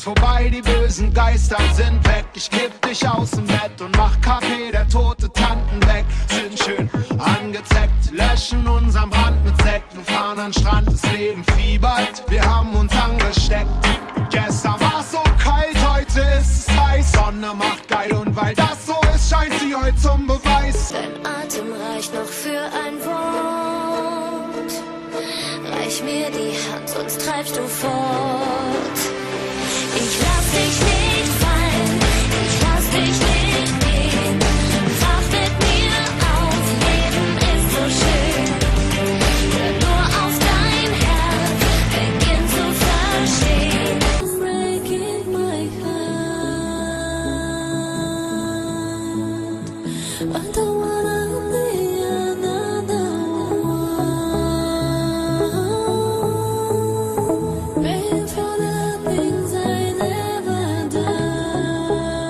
vorbei, die bösen Geister sind weg. Ich kipp dich aus dem Bett und mach Kaffee, der tote Tanten weg. Sind schön angezeckt, löschen unseren Brand mit Sekt. Wir fahren an den Strand, das Leben fiebert, wir haben uns angesteckt. Gestern war's so kalt, heute ist es heiß. Sonne macht geil und weil das so ist, scheint sie heute zum Beweis. Dein Atem reicht noch für ein Wort. Reich mir die Hand, sonst treibst du fort. Ich lass dich nicht fallen, ich lass dich nicht gehen. Wach mit mir auf, Leben ist so schön. Hör nur auf dein Herz, beginn zu verstehen. I'm breaking my heart. I don't wanna be another one. Paying for the things I never done.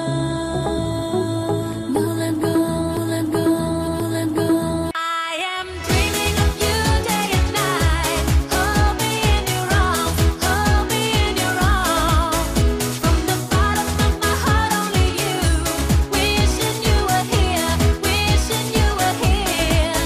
No, let go, let go, let go. I am dreaming of you day and night. Hold me in your arms, hold me in your arms. From the bottom of my heart, only you. Wishing you were here, wishing you were here.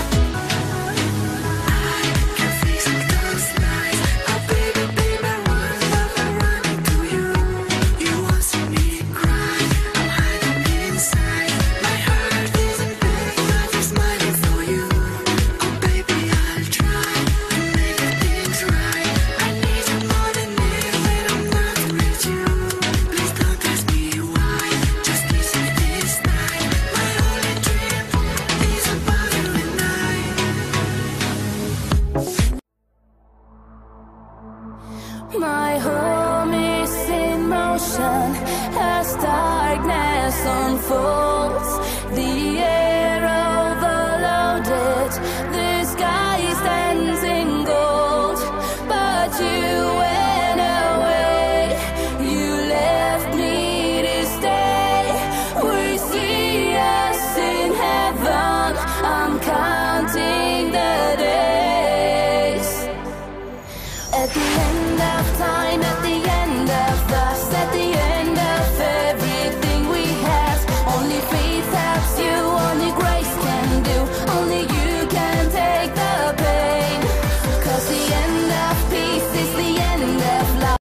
I can fix those nights. Oh baby, baby, one love running to you. You won't see me cry. I'm hiding inside. My heart isn't big, but it's smiling for you. Oh baby, I'll try to make things right. I need you more than ever when I'm not with you. Please don't ask me why. Just kiss me this night. My only dream is about you and I. My home is in motion as darkness unfolds. The air overloaded.